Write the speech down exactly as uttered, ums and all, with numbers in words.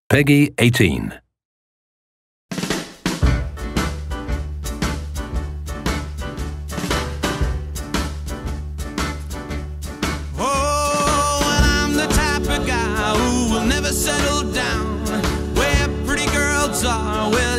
Peggy eighteen. Oh, well, I'm the type of guy who will never settle down. Where pretty girls are, well,